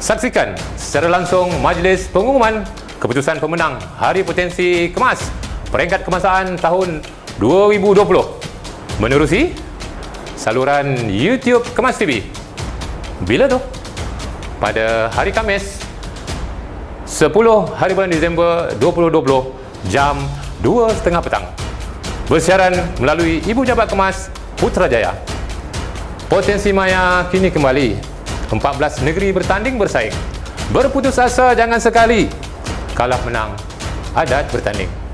Saksikan secara langsung majlis pengumuman keputusan pemenang Hari Potensi Kemas peringkat kemasaan tahun 2020 menerusi saluran YouTube Kemas TV. Bila tu? Pada hari Khamis 10 hari bulan Disember 2020 jam 2.30 petang. Bersiaran melalui Ibu Jabat Kemas Putrajaya. Potensi Maya kini kembali. 14 negeri bertanding bersaing. Berputus asa jangan sekali. Kalah menang, adat bertanding.